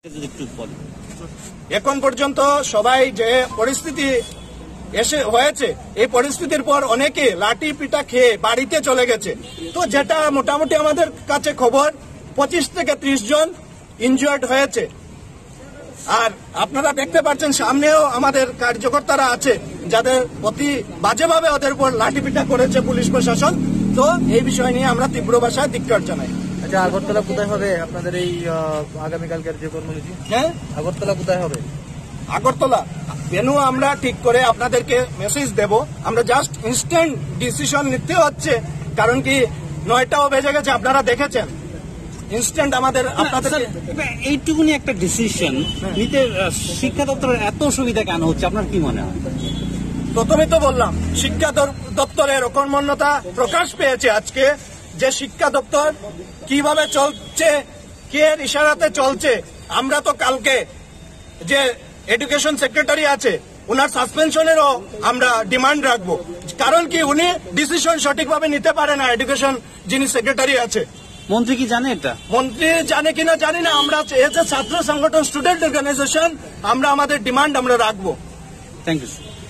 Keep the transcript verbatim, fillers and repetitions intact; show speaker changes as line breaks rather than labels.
এখন পর্যন্ত সবাই যে পরিস্থিতি এসে হয়েছে এই পরিস্থিতির পর অনেকে লাঠি পিটা খেয়ে বাড়িতে চলে গেছে। তো যেটা মোটামুটি আমাদের কাছে খবর পঁচিশ থেকে ত্রিশ জন ইনজুয়ার্ড হয়েছে। আর আপনারা দেখতে পাচ্ছেন সামনেও আমাদের কার্যকর্তারা আছে যাদের অতি বাজেভাবে ওদের উপর লাঠি পিটা করেছে পুলিশ প্রশাসন। তো এই বিষয় নিয়ে আমরা তীব্র ভাষায় ধিক্কার জানাই।
আচ্ছা, আগরতলা কোথায় হবে আপনাদের এই আগামীকালকের যে কর্মসূচি?
হ্যাঁ,
আগরতলা কোথায় হবে?
আগরতলা ভেন্যু আমরা ঠিক করে আপনাদেরকে মেসেজ দেব। আমরা জাস্ট ইনস্ট্যান্ট ডিসিশন নিতে হচ্ছে, কারণ কি নয়টাও বেজে গেছে, আপনারা দেখেছেন। ইনস্ট্যান্ট আমাদের আপনাদের
এইটুকুনি একটা ডিসিশন নিতে শিক্ষা দপ্তরের এত সুবিধা কেন হচ্ছে আপনার কি মনে হয়?
প্রথমে তো বললাম শিক্ষা দপ্তরের অকর্মণ্যতা প্রকাশ পেয়েছে আজকে, যে শিক্ষা দপ্তর কিভাবে চলছে, কে ইশারাতে চলছে। আমরা তো কালকে যে এডুকেশন সেক্রেটারি আছে উনার সাসপেনশনেরও আমরা ডিমান্ড রাখবো, কারণ কি উনি ডিসিশন সঠিকভাবে নিতে পারে না। এডুকেশন যিনি সেক্রেটারি আছে,
মন্ত্রী কি জানে এটা?
মন্ত্রী জানে কিনা জানি না। আমরা এজ এ ছাত্র সংগঠন স্টুডেন্ট অর্গানাইজেশন আমরা আমাদের ডিমান্ড আমরা রাখবো।
Thank you.